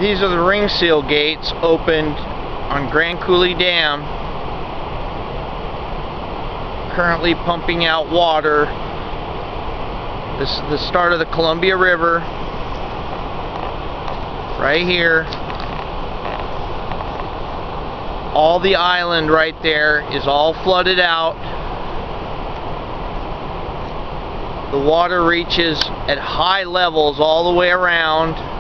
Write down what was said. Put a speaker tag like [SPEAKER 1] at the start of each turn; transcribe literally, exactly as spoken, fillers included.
[SPEAKER 1] These are the ring seal gates opened on Grand Coulee Dam, currently pumping out water. This is the start of the Columbia River, right here. All the island right there is all flooded out. The water reaches at high levels all the way around.